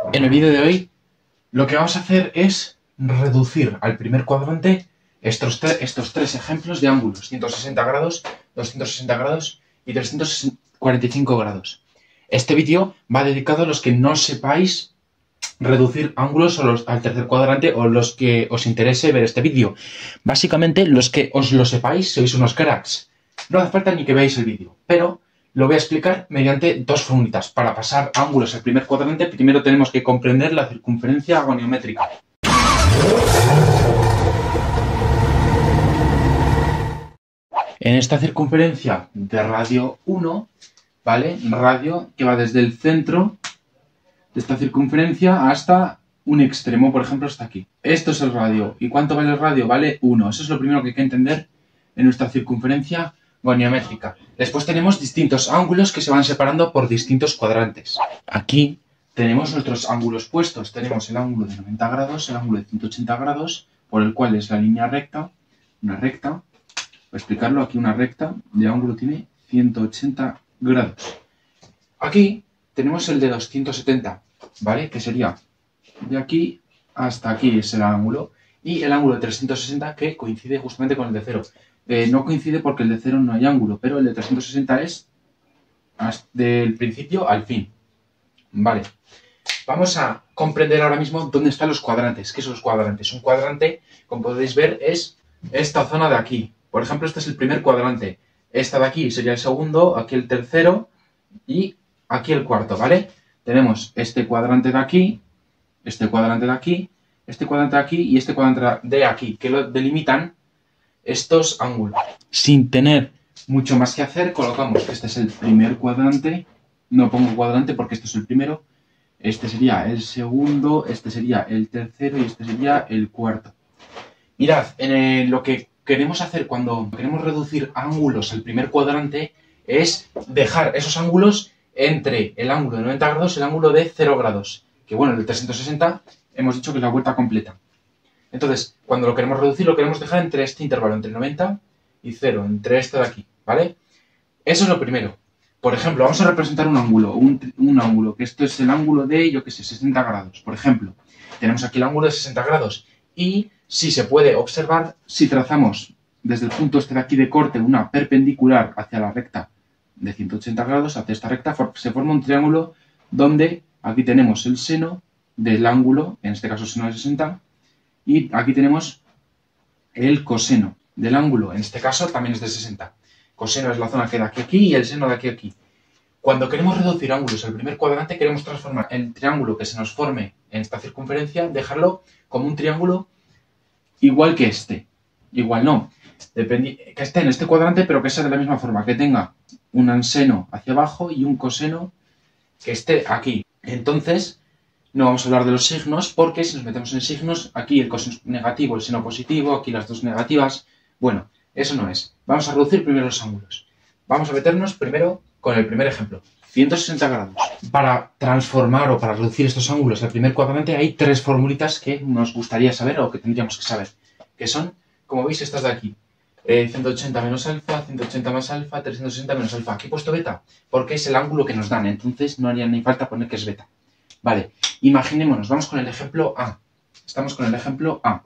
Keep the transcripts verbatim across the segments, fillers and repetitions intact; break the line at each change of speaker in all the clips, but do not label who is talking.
En el vídeo de hoy lo que vamos a hacer es reducir al primer cuadrante estos, estos tres ejemplos de ángulos: ciento sesenta grados, doscientos sesenta grados y trescientos cuarenta y cinco grados. Este vídeo va dedicado a los que no sepáis reducir ángulos o los, al tercer cuadrante, o los que os interese ver este vídeo. Básicamente, los que os lo sepáis sois unos cracks. No hace falta ni que veáis el vídeo, pero lo voy a explicar mediante dos formulitas. Para pasar ángulos al primer cuadrante, primero tenemos que comprender la circunferencia goniométrica. En esta circunferencia de radio uno, ¿vale? Radio que va desde el centro de esta circunferencia hasta un extremo, por ejemplo, hasta aquí. Esto es el radio. ¿Y cuánto vale el radio? Vale uno. Eso es lo primero que hay que entender en nuestra circunferencia goniométrica. Después tenemos distintos ángulos que se van separando por distintos cuadrantes. Aquí tenemos nuestros ángulos puestos. Tenemos el ángulo de noventa grados, el ángulo de ciento ochenta grados, por el cual es la línea recta, una recta. Para explicarlo, aquí una recta de ángulo tiene ciento ochenta grados. Aquí tenemos el de doscientos setenta, ¿vale? Que sería de aquí hasta aquí es el ángulo. Y el ángulo de trescientos sesenta, que coincide justamente con el de cero. Eh, no coincide porque el de cero no hay ángulo, pero el de trescientos sesenta es del principio al fin. Vale. Vamos a comprender ahora mismo dónde están los cuadrantes. ¿Qué son los cuadrantes? Un cuadrante, como podéis ver, es esta zona de aquí. Por ejemplo, este es el primer cuadrante. Esta de aquí sería el segundo, aquí el tercero y aquí el cuarto, ¿vale? Tenemos este cuadrante de aquí, este cuadrante de aquí, este cuadrante de aquí y este cuadrante de aquí, que lo delimitan estos ángulos. Sin tener mucho más que hacer, colocamos que este es el primer cuadrante. No pongo cuadrante porque este es el primero. Este sería el segundo, este sería el tercero y este sería el cuarto. Mirad, en el, lo que queremos hacer cuando queremos reducir ángulos al primer cuadrante es dejar esos ángulos entre el ángulo de noventa grados y el ángulo de cero grados. Que bueno, el de trescientos sesenta hemos dicho que es la vuelta completa. Entonces, cuando lo queremos reducir, lo queremos dejar entre este intervalo, entre noventa y cero, entre este de aquí, ¿vale? Eso es lo primero. Por ejemplo, vamos a representar un ángulo, un, un ángulo, que esto es el ángulo de, yo qué sé, sesenta grados. Por ejemplo, tenemos aquí el ángulo de sesenta grados. Y si se puede observar, si trazamos desde el punto este de aquí de corte una perpendicular hacia la recta de ciento ochenta grados, hacia esta recta, se forma un triángulo donde aquí tenemos el seno del ángulo, en este caso seno de sesenta, y aquí tenemos el coseno del ángulo, en este caso también es de sesenta. Coseno es la zona que da aquí a aquí y el seno de aquí a aquí. Cuando queremos reducir ángulos al primer cuadrante, queremos transformar el triángulo que se nos forme en esta circunferencia, dejarlo como un triángulo igual que este. Igual no. Dependi que esté en este cuadrante, pero que sea de la misma forma, que tenga un seno hacia abajo y un coseno que esté aquí. Entonces, no vamos a hablar de los signos, porque si nos metemos en signos, aquí el coseno negativo, el seno positivo, aquí las dos negativas. Bueno, eso no es. Vamos a reducir primero los ángulos. Vamos a meternos primero con el primer ejemplo, ciento sesenta grados. Para transformar o para reducir estos ángulos al primer cuadrante hay tres formulitas que nos gustaría saber o que tendríamos que saber. Que son, como veis, estas de aquí. Eh, ciento ochenta menos alfa, ciento ochenta más alfa, trescientos sesenta menos alfa. Aquí he puesto beta porque es el ángulo que nos dan, entonces no haría ni falta poner que es beta. Vale, imaginémonos, vamos con el ejemplo A. Estamos con el ejemplo A.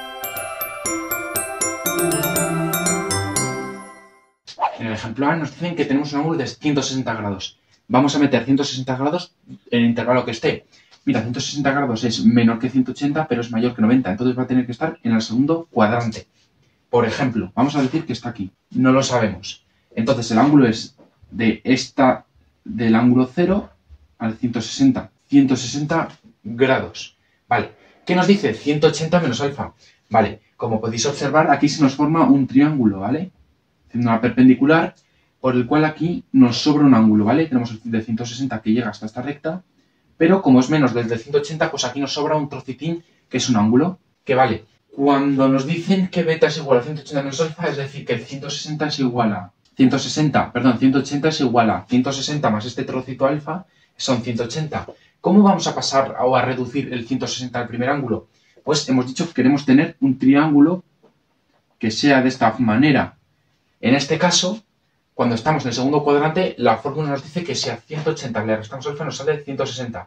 En el ejemplo A nos dicen que tenemos un ángulo de ciento sesenta grados. Vamos a meter ciento sesenta grados en el intervalo que esté. Mira, ciento sesenta grados es menor que ciento ochenta, pero es mayor que noventa. Entonces va a tener que estar en el segundo cuadrante. Por ejemplo, vamos a decir que está aquí. No lo sabemos. Entonces el ángulo es de esta, del ángulo cero al ciento sesenta. ciento sesenta grados. Vale. ¿Qué nos dice? ciento ochenta menos alfa. Vale. Como podéis observar, aquí se nos forma un triángulo, ¿vale? Haciendo una perpendicular, por el cual aquí nos sobra un ángulo, ¿vale? Tenemos el de ciento sesenta que llega hasta esta recta, pero como es menos del de ciento ochenta, pues aquí nos sobra un trocitín que es un ángulo, que vale. Cuando nos dicen que beta es igual a ciento ochenta menos alfa, es decir, que el ciento sesenta es igual a ciento sesenta, perdón, ciento ochenta es igual a ciento sesenta más este trocito alfa, son ciento ochenta. ¿Cómo vamos a pasar o a reducir el ciento sesenta al primer ángulo? Pues hemos dicho que queremos tener un triángulo que sea de esta manera. En este caso, cuando estamos en el segundo cuadrante, la fórmula nos dice que si a ciento ochenta le restamos alfa nos sale ciento sesenta.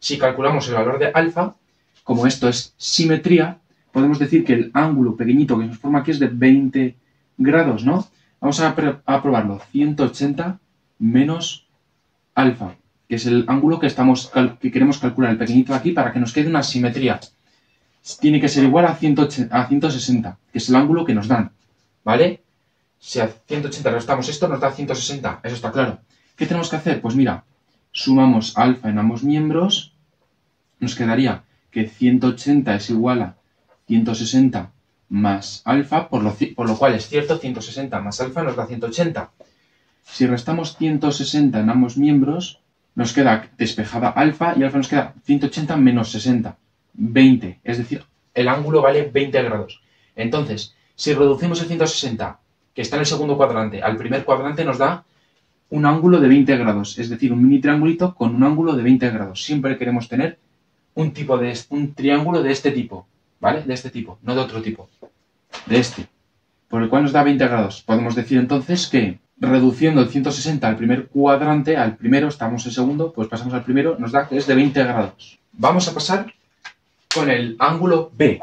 si calculamos el valor de alfa, como esto es simetría, podemos decir que el ángulo pequeñito que nos forma aquí es de veinte grados, ¿no? Vamos a, a probarlo. ciento ochenta menos alfa, que es el ángulo que, estamos, que queremos calcular, el pequeñito aquí, para que nos quede una simetría. Tiene que ser igual a, ciento ochenta, a ciento sesenta, que es el ángulo que nos dan, ¿vale? Si a ciento ochenta restamos esto, nos da ciento sesenta, eso está claro. ¿Qué tenemos que hacer? Pues mira, sumamos alfa en ambos miembros, nos quedaría que ciento ochenta es igual a ciento sesenta más alfa, por lo, por lo cual es cierto, ciento sesenta más alfa nos da ciento ochenta. Si restamos ciento sesenta en ambos miembros, nos queda despejada alfa y alfa nos queda ciento ochenta menos sesenta, veinte. Es decir, el ángulo vale veinte grados. Entonces, si reducimos el ciento sesenta, que está en el segundo cuadrante, al primer cuadrante nos da un ángulo de veinte grados. Es decir, un mini triangulito con un ángulo de veinte grados. Siempre queremos tener un, tipo de, un triángulo de este tipo, ¿vale? De este tipo, no de otro tipo. De este. Por el cual nos da veinte grados. Podemos decir entonces que reduciendo el ciento sesenta al primer cuadrante, al primero, estamos en segundo, pues pasamos al primero, nos da que es de veinte grados. Vamos a pasar con el ángulo B.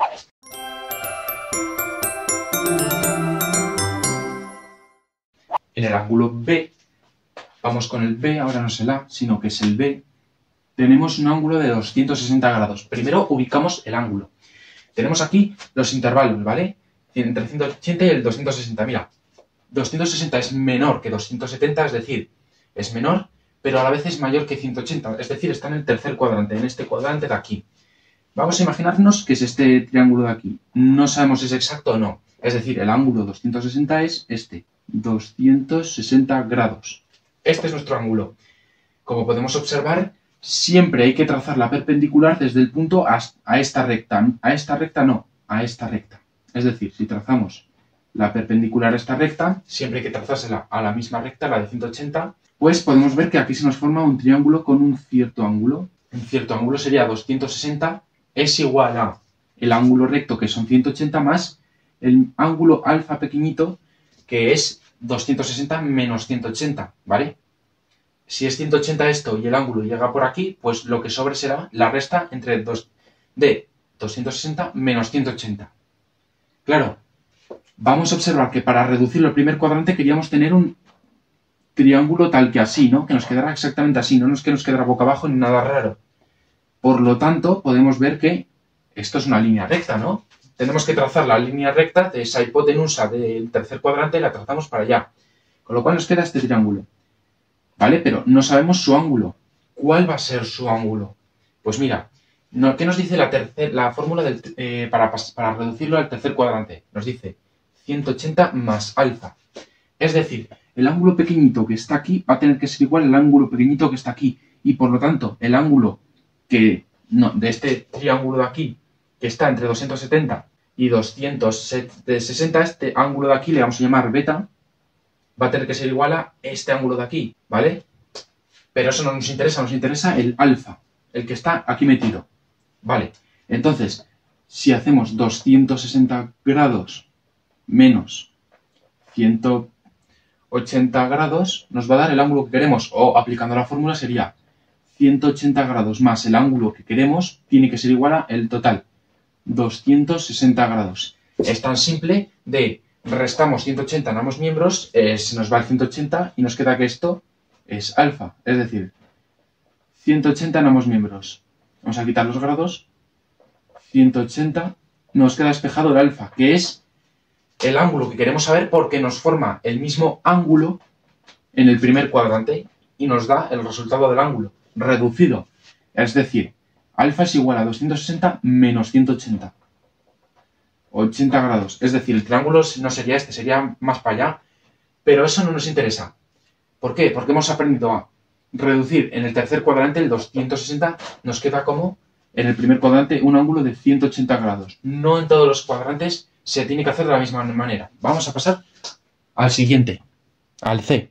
En el ángulo B, vamos con el B, ahora no es el A, sino que es el B, tenemos un ángulo de doscientos sesenta grados. Primero ubicamos el ángulo. Tenemos aquí los intervalos, ¿vale? Entre el ciento ochenta y el doscientos sesenta. Mira, doscientos sesenta es menor que doscientos setenta, es decir, es menor, pero a la vez es mayor que ciento ochenta, es decir, está en el tercer cuadrante, en este cuadrante de aquí. Vamos a imaginarnos que es este triángulo de aquí. No sabemos si es exacto o no. Es decir, el ángulo doscientos sesenta es este, doscientos sesenta grados. Este es nuestro ángulo. Como podemos observar, siempre hay que trazar la perpendicular desde el punto a, a esta recta. A esta recta no, a esta recta. Es decir, si trazamos la perpendicular a esta recta, siempre hay que trazársela a la misma recta, la de ciento ochenta, pues podemos ver que aquí se nos forma un triángulo con un cierto ángulo. Un cierto ángulo sería doscientos sesenta es igual a el ángulo recto, que son ciento ochenta, más el ángulo alfa pequeñito, que es doscientos sesenta menos ciento ochenta, ¿vale? Si es ciento ochenta esto y el ángulo llega por aquí, pues lo que sobre será la resta entre dos, de doscientos sesenta menos ciento ochenta. Claro, vamos a observar que para reducirlo al primer cuadrante queríamos tener un triángulo tal que así, ¿no? Que nos quedara exactamente así, no es que nos quedara boca abajo ni nada raro. Por lo tanto, podemos ver que esto es una línea recta, ¿no? Tenemos que trazar la línea recta de esa hipotenusa del tercer cuadrante y la trazamos para allá. Con lo cual nos queda este triángulo, ¿vale? Pero no sabemos su ángulo. ¿Cuál va a ser su ángulo? Pues mira, no, ¿qué nos dice la, tercer, la fórmula del, eh, para, para reducirlo al tercer cuadrante? Nos dice ciento ochenta más alfa. Es decir, el ángulo pequeñito que está aquí va a tener que ser igual al ángulo pequeñito que está aquí. Y por lo tanto, el ángulo que, no, de este triángulo de aquí, que está entre doscientos setenta y doscientos sesenta, este ángulo de aquí le vamos a llamar beta, va a tener que ser igual a este ángulo de aquí, ¿vale? Pero eso no nos interesa, nos interesa el alfa, el que está aquí metido, ¿vale? Entonces, si hacemos doscientos sesenta grados menos ciento ochenta grados, nos va a dar el ángulo que queremos, o aplicando la fórmula sería ciento ochenta grados más el ángulo que queremos, tiene que ser igual a el total, doscientos sesenta grados. Es tan simple de restamos ciento ochenta en ambos miembros, eh, se nos va el ciento ochenta y nos queda que esto es alfa, es decir, ciento ochenta en ambos miembros. Vamos a quitar los grados, ciento ochenta, nos queda despejado el alfa, que es el ángulo que queremos saber porque nos forma el mismo ángulo en el primer cuadrante y nos da el resultado del ángulo reducido. Es decir, alfa es igual a doscientos sesenta menos ciento ochenta. ochenta grados. Es decir, el triángulo no sería este, sería más para allá. Pero eso no nos interesa. ¿Por qué? Porque hemos aprendido a reducir en el tercer cuadrante el doscientos sesenta, nos queda como en el primer cuadrante un ángulo de ciento ochenta grados. No en todos los cuadrantes se tiene que hacer de la misma manera. Vamos a pasar al siguiente, al C.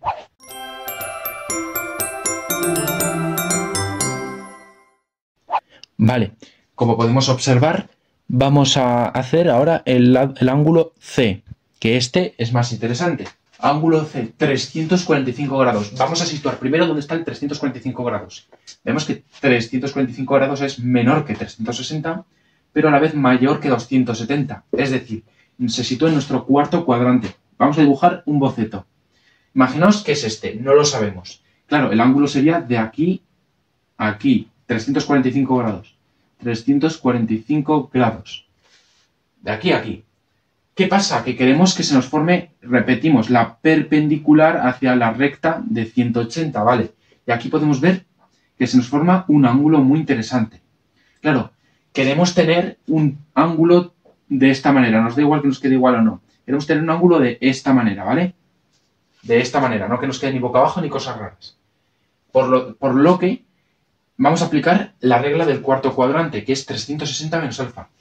Vale, como podemos observar, vamos a hacer ahora el, el ángulo C, que este es más interesante. ángulo C, trescientos cuarenta y cinco grados. Vamos a situar primero dónde está el trescientos cuarenta y cinco grados. Vemos que trescientos cuarenta y cinco grados es menor que trescientos sesenta, pero a la vez mayor que doscientos setenta. Es decir, se sitúa en nuestro cuarto cuadrante. Vamos a dibujar un boceto. Imaginaos que es este, no lo sabemos. Claro, el ángulo sería de aquí a aquí, trescientos cuarenta y cinco grados. trescientos cuarenta y cinco grados. De aquí a aquí. ¿Qué pasa? Que queremos que se nos forme, repetimos, la perpendicular hacia la recta de ciento ochenta, ¿vale? Y aquí podemos ver que se nos forma un ángulo muy interesante. Claro, queremos tener un ángulo de esta manera, nos da igual que nos quede igual o no. Queremos tener un ángulo de esta manera, ¿vale? De esta manera, no que nos quede ni boca abajo ni cosas raras. Por lo, por lo que vamos a aplicar la regla del cuarto cuadrante, que es trescientos sesenta menos alfa.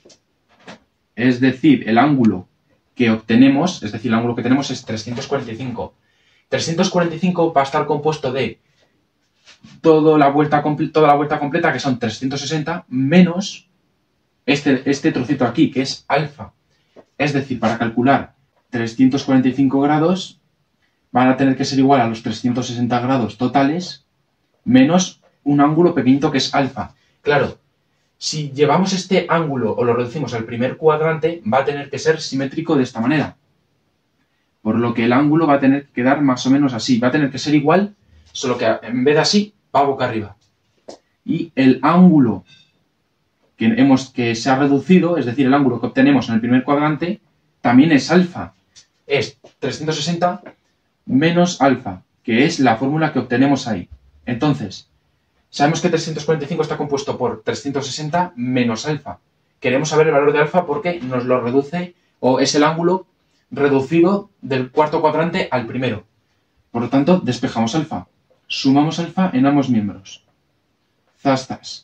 Es decir, el ángulo que obtenemos, es decir, el ángulo que tenemos es trescientos cuarenta y cinco. trescientos cuarenta y cinco va a estar compuesto de toda la vuelta, toda la vuelta completa, que son trescientos sesenta, menos este, este trocito aquí, que es alfa. Es decir, para calcular trescientos cuarenta y cinco grados, van a tener que ser igual a los trescientos sesenta grados totales, menos un ángulo pequeñito que es alfa. Claro, si llevamos este ángulo o lo reducimos al primer cuadrante, va a tener que ser simétrico de esta manera. Por lo que el ángulo va a tener que quedar más o menos así. Va a tener que ser igual, solo que en vez de así, va boca arriba. Y el ángulo que, hemos, que se ha reducido, es decir, el ángulo que obtenemos en el primer cuadrante, también es alfa. Es trescientos sesenta menos alfa, que es la fórmula que obtenemos ahí. Entonces, sabemos que trescientos cuarenta y cinco está compuesto por trescientos sesenta menos alfa. Queremos saber el valor de alfa porque nos lo reduce, o es el ángulo reducido del cuarto cuadrante al primero. Por lo tanto, despejamos alfa. Sumamos alfa en ambos miembros. Zas, zas.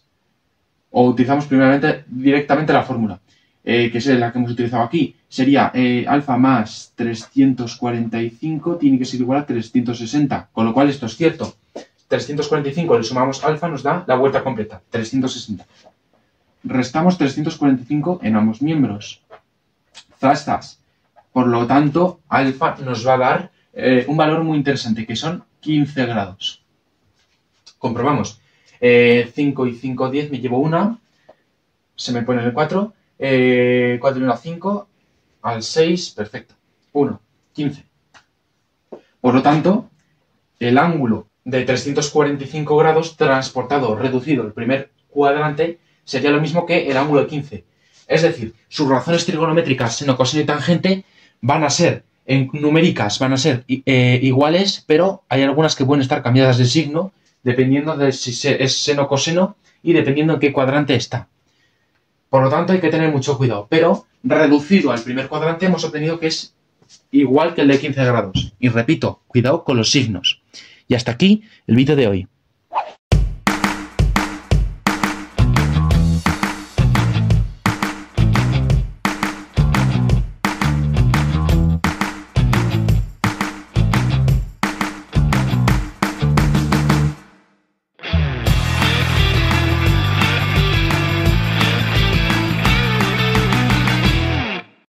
O utilizamos primeramente directamente la fórmula, eh, que es la que hemos utilizado aquí. Sería eh, alfa más trescientos cuarenta y cinco tiene que ser igual a trescientos sesenta. Con lo cual esto es cierto. trescientos cuarenta y cinco le sumamos alfa, nos da la vuelta completa, trescientos sesenta. Restamos trescientos cuarenta y cinco en ambos miembros. Zas, zas. Por lo tanto, alfa nos va a dar eh, un valor muy interesante, que son quince grados. Comprobamos. Eh, cinco y cinco, diez, me llevo una. Se me pone el cuatro. Eh, cuatro y uno, cinco. Al seis, perfecto. uno, quince. Por lo tanto, el ángulo de trescientos cuarenta y cinco grados transportado, reducido el primer cuadrante, sería lo mismo que el ángulo de quince. Es decir, sus razones trigonométricas, seno, coseno y tangente, van a ser, en numéricas, van a ser eh, iguales, pero hay algunas que pueden estar cambiadas de signo, dependiendo de si es seno, coseno y dependiendo en qué cuadrante está. Por lo tanto, hay que tener mucho cuidado. Pero, reducido al primer cuadrante, hemos obtenido que es igual que el de quince grados. Y repito, cuidado con los signos. Y hasta aquí el vídeo de hoy.